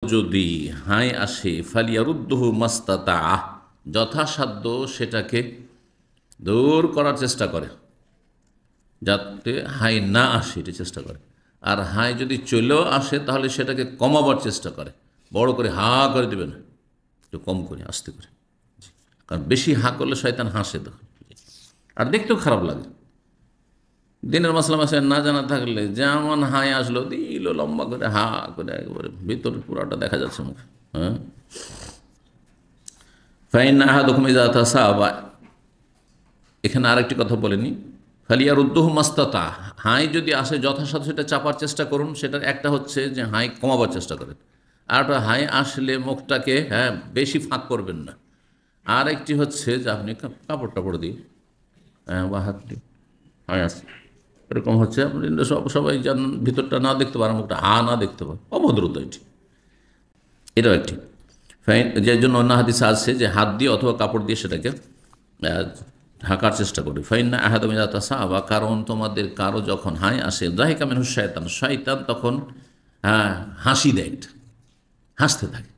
যদি হাই আসে ফালিয়ারুদ্দহু মাস্তাতা, যথাসাধ্য সেটাকে দূর করার চেষ্টা করে, যাতে হাই না আসে এটা চেষ্টা করে। আর হাই যদি চলেও আসে তাহলে সেটাকে কমাবার চেষ্টা করে, বড় করে হা করে দেবে না, একটু কম করে আস্তে করে। কারণ বেশি হা করলে শয়তান হাসে তখন, আর দেখতেও খারাপ লাগে। দিনের মাসলা মাসায় না জানা থাকলে যেমন হাই আসলো দিল লম্বা করে হা করে, একবারে ভিতর পুরাটা দেখা যাচ্ছে মুখ। হ্যাঁ, ফাইন আহাদুকুম ইযা তাসাবা, এখানে আরেকটি কথা বলেনি, ফালিয়ার উদ্দুহু মাস্তাতা, হাই যদি আসে যথাসাধ্য সেটা চাপার চেষ্টা করুন। সেটার একটা হচ্ছে যে হাই কমাবার চেষ্টা করেন, আর একটা হাই আসলে মুখটাকে বেশি ফাঁক করবেন না। আর একটি হচ্ছে যে আপনি কাপড় টাপড় দিয়ে বা হাত দিয়ে হাই আসে এরকম হচ্ছে, আপনি সবাই যেন ভিতরটা না দেখতে পারেন, মুখটা না দেখতে পারেন, অভদ্রতা এটি, এটাও একটি ফাইন। যে জন্য অন্য হাদিসে আসছে যে হাত দিয়ে অথবা কাপড় দিয়ে সেটাকে ঢাকার চেষ্টা করি। ফাইন না আহাদুম ইযা তাসাবা, কারণ তোমাদের কারো যখন হাই আসে, যাহিকা মিনহু শায়তান, শয়তান তখন হাসি দেয়, হাসতে থাকে।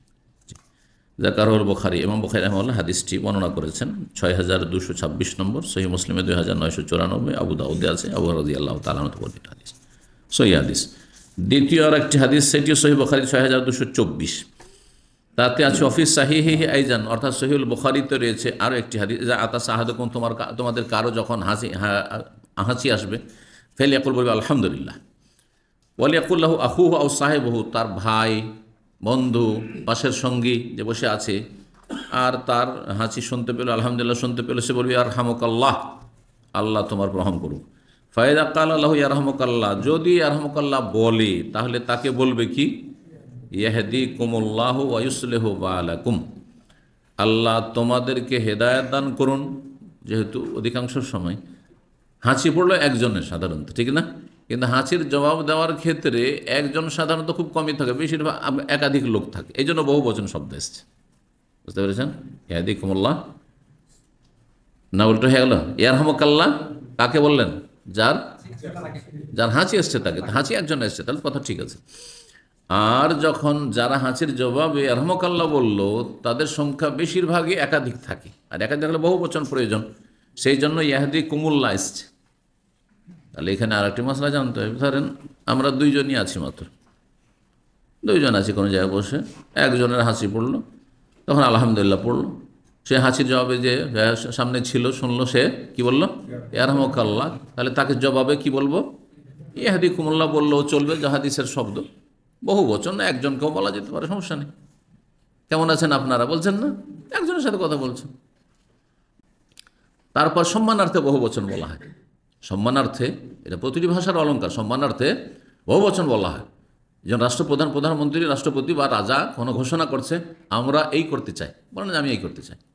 যাকারুল বুখারী, ইমাম বুখারী রাহিমাহুল্লাহ হাদিসটি বর্ণনা করেছেন 6226 নম্বর, সহিহ মুসলিমে 2994, আবু দাউদে আছে, আবু রাদিয়াল্লাহু তাআলা আনহু বর্ণিত হাদিস, সহিহ হাদিস। দ্বিতীয় আর একটি হাদিস, সেটিও সহিহ বুখারী 6224, তাতে আছে অফিস সাহিহি আইজান, অর্থাৎ সহিহুল বুখারীতে রয়েছে আরও একটি হাদিস, যা আতাসা আহাদুকুম, তোমাদের কারো যখন হাসি আসবে, ফালিয়াকুল, বলবে আলহামদুলিল্লাহ, ওয়ালিয়াকুল লাহু আখুহু আও সাহিবুহু, তার ভাই, বন্ধু, পাশের সঙ্গী যে বসে আছে আর তার হাসি শুনতে পেল, আলহামদুলিল্লাহ শুনতে পেল, সে বলবে ইয়ারহামুকাল্লাহ, আল্লাহ তোমার রহম করুক। ফায়দা কাল আল্লাহ ইয়ারহামুকাল্লাহ, যদি ইয়ারহামুকাল্লাহ বলে তাহলে তাকে বলবে কি, ইয়াহদিকুমুল্লাহু ওয়া ইউসলিহু বালাকুম, আল্লাহ তোমাদেরকে হেদায়েত দান করুন। যেহেতু অধিকাংশ সময় হাঁচি পড়লো একজনের সাধারণত, ঠিক না, কিন্তু হাঁচির জবাব দেওয়ার ক্ষেত্রে একজন সাধারণত খুব কমই থাকে, বেশিরভাগ একাধিক লোক থাকে, এই জন্য বহু বচন শব্দ এসছে, বুঝতে পেরেছেন। ইয়াহদিকুমুল্লাহ না উল্টো হয়ে গেল ইয়ারহামুকাল্লাহ, কাকে বললেন, যার হাঁচি এসছে তাকে, হাঁচি একজন এসছে তাহলে কথা ঠিক আছে। আর যখন যারা হাঁচির জবাবে ইয়ারহামুকাল্লাহ বলল তাদের সংখ্যা বেশিরভাগই একাধিক থাকে, আর একাধিক হলে বহু বচন প্রয়োজন, সেই জন্য ইয়াহদিকুমুল্লাহ এসছে। তাহলে এখানে আর একটি মশলা জানতে হবে, ধরেন আমরা দুইজনই আছি, মাত্র দুইজন আছি কোনো জায়গায় বসে, একজনের হাসি পড়লো, তখন আলহামদুলিল্লাহ পড়লো, সে হাসির জবাবে যে সামনে ছিল শুনলো, সে কি বলল, ইয়ারহামুকাল্লাহ, তাহলে তাকে জবাবে কি বলবো, ইয়াহদিকুমুল্লাহ বললেও চলবে, যা হাদিসের শব্দ, বহু বচন একজনকেও বলা যেতে পারে, সমস্যা নেই। কেমন আছেন আপনারা বলছেন না, একজনের সাথে কথা বলছেন। তারপর সম্মানার্থে বহু বচন বলা হয়, সম্মানার্থে, এটা প্রতিটি ভাষার অলঙ্কার, সম্মানার্থে বহু বচন বলা হয়। যেমন রাষ্ট্রপ্রধান, প্রধানমন্ত্রী, রাষ্ট্রপতি বা রাজা কোনো ঘোষণা করছে, আমরা এই করতে চাই, বলেন আমি এই করতে চাই,